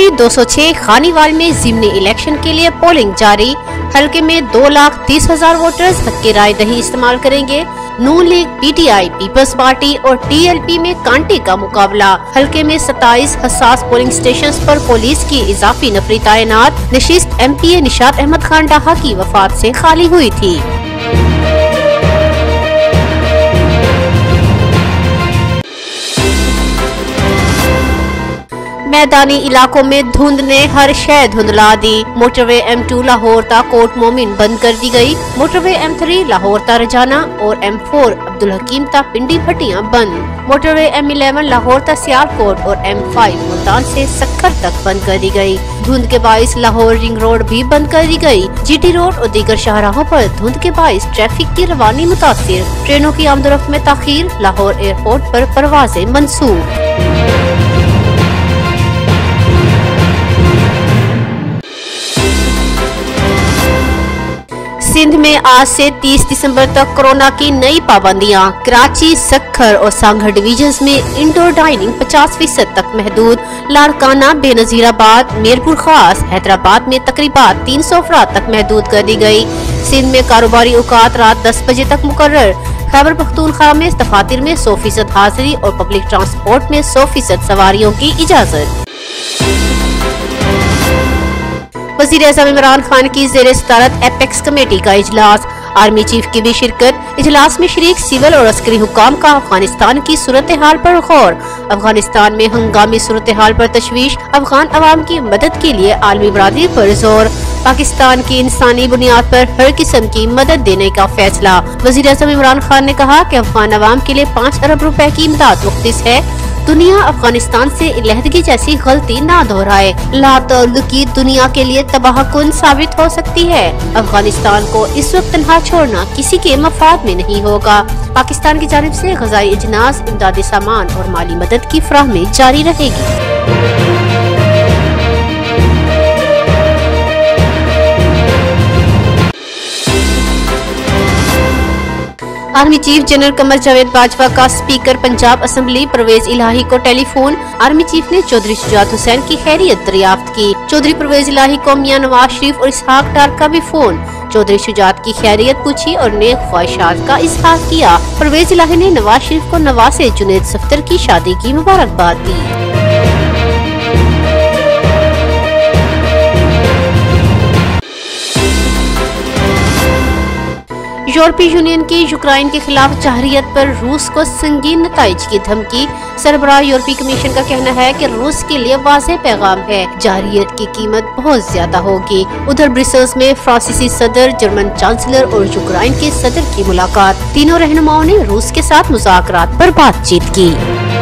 की 206 खानीवाल में ज़िमनी इलेक्शन के लिए पोलिंग जारी। हल्के में 2,30,000 वोटर्स हक की राय दही इस्तेमाल करेंगे। Noon League, PTI, Peoples Party और टीएलपी में कांटे का मुकाबला। हल्के में 27 हसास पोलिंग स्टेशंस पर पुलिस की इजाफी नफरी तैनात। नशिस्त एमपीए निशात अहमद खान डाहा की वफात से खाली हुई थी। मैदानी इलाकों में धुंध ने हर शय धुंधला दी। मोटरवे M2 लाहौर ता कोट मोमिन बंद कर दी गई। मोटरवे M3 लाहौर ता रजाना और M4 अब्दुल हकीम ता पिंडी भट्टियां बंद। मोटरवे M11 लाहौर ता सियालकोट और M5 मुल्तान से सक्खर तक बंद कर दी गई। धुंध के बाइस लाहौर रिंग रोड भी बंद कर दी गई। GT रोड और दीगर शाहराहों पर धुंध के बाइस ट्रैफिक की रवानी मुतासिर। ट्रेनों की आमदोरफ्त में ताखीर। लाहौर एयरपोर्ट पर परवाजें मंसूब। सिंध में आज से 30 दिसंबर तक कोरोना की नई पाबंदियां। कराची, सक्खर और सांगड़ डिवीजन्स में इंडोर डाइनिंग 50% तक महदूद। लाड़काना, बेनजीराबाद, मीरपुर खास, हैदराबाद में तकरीबात 300 अफराद तक महदूद कर दी गई। सिंध में कारोबारी औकात रात 10 बजे तक मुकर्रर। खैबर पख्तूनख्वा में दफातर में 100% हाजिरी और पब्लिक ट्रांसपोर्ट में 100% सवारियों की इजाजत। वज़ीर-ए-आज़म इमरान खान की ज़ेरे सदारत एपेक्स कमेटी का इजलास। आर्मी चीफ की भी शिरकत। इजलास में शरीक सिविल और अस्करी हुक्काम का अफगानिस्तान की सूरत हाल पर गौर। अफगानिस्तान में हंगामी सूरत हाल पर तशवीश। अफगान अवाम की मदद के लिए आलमी बरादरी पर जोर। पाकिस्तान की इंसानी बुनियाद पर हर किस्म की मदद देने का फैसला। वज़ीर-ए-आज़म इमरान खान ने कहा कि अफगान अवाम के लिए 5 अरब रुपए की इमदाद मुख्तिस है। दुनिया अफगानिस्तान से अलहदगी जैसी गलती ना दोहराए। लातल्लुकी दुनिया के लिए तबाहकुन साबित हो सकती है। अफगानिस्तान को इस वक्त तन्हा छोड़ना किसी के मफाद में नहीं होगा। पाकिस्तान की जानिब से ग़ज़ाई इजनास, इमदादी सामान और माली मदद की फराहमी जारी रहेगी। Army chief general Qamar Javed Bajwa का स्पीकर पंजाब असेंबली परवेज इलाही को टेलीफोन। आर्मी चीफ ने चौधरी शुजात हुसैन की खैरियत दरियाफ्त की। चौधरी परवेज इलाही को मियां नवाज शरीफ और इसहाक डार का भी फोन। चौधरी शुजात की खैरियत पूछी और नेक ख्वाहिशात का इजहार किया। परवेज इलाही ने नवाज शरीफ को नवासे जुनैद सफ्तर की शादी की मुबारकबाद दी। यूरोपीय यूनियन की यूक्रेन के खिलाफ जाहरियत पर रूस को संगीन नताइज की धमकी। सरबराह यूरोपीय कमीशन का कहना है कि रूस के लिए वाज़ेह पैगाम है, जाहरियत की कीमत बहुत ज्यादा होगी। उधर ब्रसेल्स में फ्रांसीसी सदर, जर्मन चांसलर और यूक्रेन के सदर की मुलाकात। तीनों रहनुमाओं ने रूस के साथ मुज़ाकरात पर बातचीत की।